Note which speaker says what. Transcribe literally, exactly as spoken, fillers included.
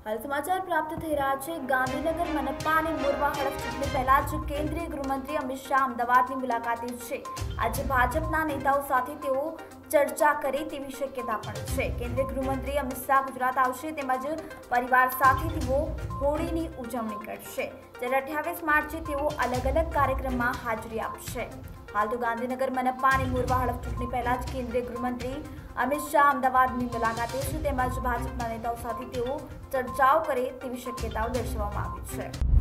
Speaker 1: હાલ સમાચાર પ્રાપ્ત થઈ રહ્યા છે ગાંધીનગર મનપા અને મોરવા હડફ ચૂંટણી પહેલા જ કેન્દ્રીય ગૃહમંત્રી અમિત શાહ અમદાવાદની મુલાકાતે છે। આજે ભાજપના નેતાઓ સાથે તેઓ ચર્ચા કરે તેવી શક્યતા પણ છે। કેન્દ્રીય ગૃહમંત્રી અમિત શાહ ગુજરાત આવશે તેમજ પરિવાર સાથે તેઓ હોળીની ઉજવણી કરશે, જ્યારે અઠ્યાવીસ માર્ચે તેઓ અલગ અલગ કાર્યક્રમમાં હાજરી આપશે। હાલ તો ગાંધીનગર મનપા અને મોરવા હડફ ચૂંટણી પહેલા જ કેન્દ્રીય ગૃહમંત્રી અમિત શાહ અમદાવાદની મુલાકાતે છે તેમજ ભાજપના નેતાઓ સાથે તેઓ ચર્ચાઓ કરે તેવી શક્યતાઓ દર્શાવવામાં આવી છે।